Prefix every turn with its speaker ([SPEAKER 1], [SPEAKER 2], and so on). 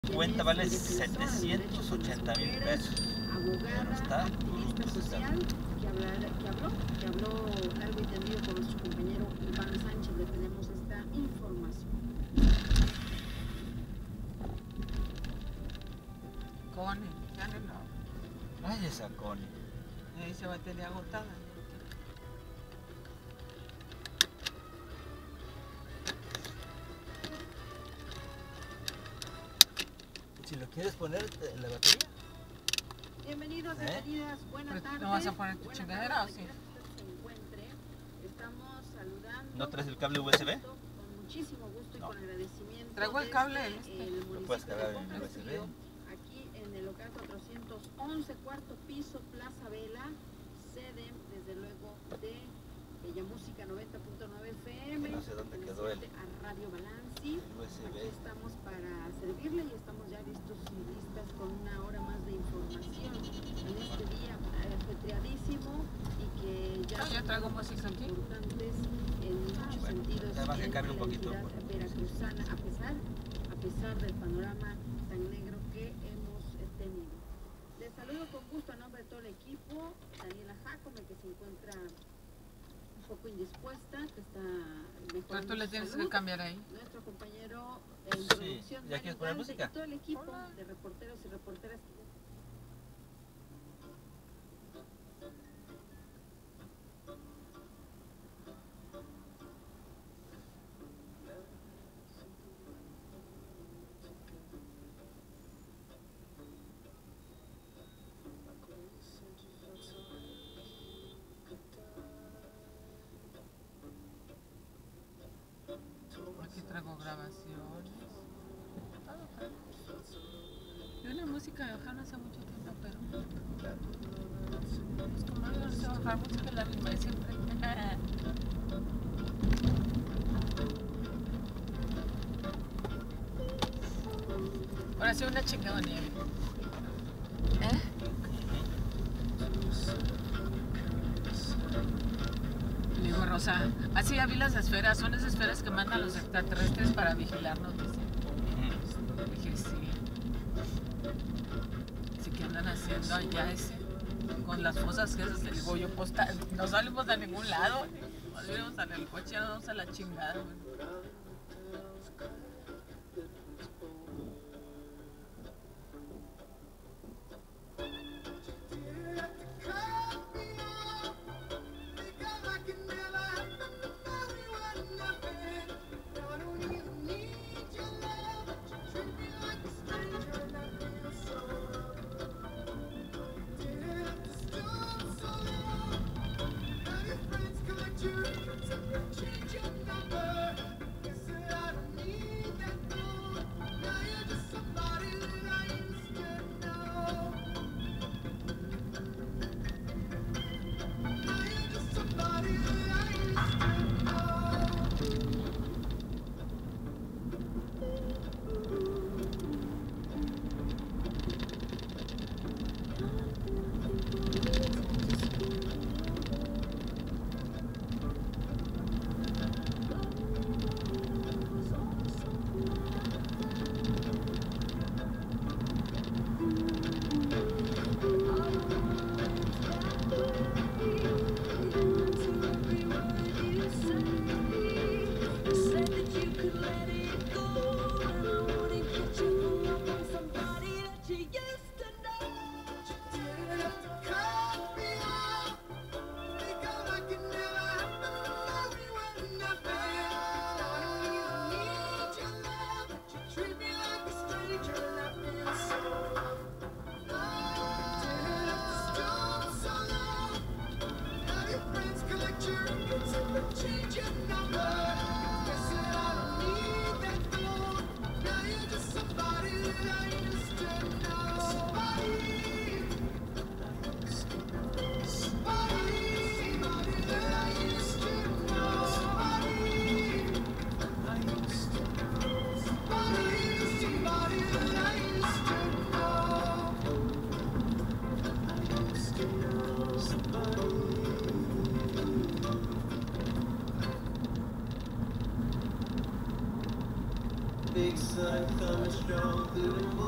[SPEAKER 1] Cuenta vale 780,000 pesos. Pero está bruto ese carro.
[SPEAKER 2] Que habló largo y tendido con nuestro compañero Iván Sánchez. Le tenemos esta información.
[SPEAKER 3] Connie, ya no.
[SPEAKER 1] Ay, esa Connie.
[SPEAKER 3] Esa batería agotada.
[SPEAKER 1] Si lo quieres poner la batería.
[SPEAKER 2] Bienvenidos, bienvenidas, buenas tardes.
[SPEAKER 3] ¿No vas a poner tu chingadera o sí?
[SPEAKER 2] Estamos saludando.
[SPEAKER 1] ¿No traes el cable USB?
[SPEAKER 2] Con muchísimo gusto y con agradecimiento.
[SPEAKER 3] Traigo el cable
[SPEAKER 1] Lo puedes cargar en el USB.
[SPEAKER 2] Aquí en el local 411, cuarto piso, Plaza Vela, sede desde luego de Bella Música 90.9 FM.
[SPEAKER 1] No sé dónde quedó el
[SPEAKER 2] a Radio Balanci.
[SPEAKER 1] USB.
[SPEAKER 2] Aquí estamos para servirle y estamos ya listos y listas con una hora más de información en este día ajetreadísimo y que ya
[SPEAKER 3] traigo música aquí.
[SPEAKER 2] Importantes en muchos sentidos.
[SPEAKER 1] Además que cargue un poquito.
[SPEAKER 2] Veracruzana, a pesar del panorama tan negro que hemos tenido. Les saludo con gusto a nombre de todo el equipo. Daniela Jacome, que se encuentra un poco indispuesta, que está mejor.
[SPEAKER 3] Pero tú le tienes que cambiar ahí.
[SPEAKER 2] Nuestro compañero en producción,
[SPEAKER 1] ¿ya quieres poner música?
[SPEAKER 2] y todo el equipo de reporteros y reporteras.
[SPEAKER 3] Aquí traigo grabaciones. Yo la música de bajar no hace mucho tiempo, pero es como no sé bajar música la misma de siempre. Ahora sí una chingada nieve. Le digo, Rosa, así ya vi las esferas, son esas esferas que mandan los extraterrestres para vigilarnos, dice. Dije, sí. Así que andan haciendo allá ese, con las fosas que esas, le digo yo, pues no salimos a ningún lado, no salimos en el coche, ya nos vamos a la chingada, güey.
[SPEAKER 4] sun coming strong through the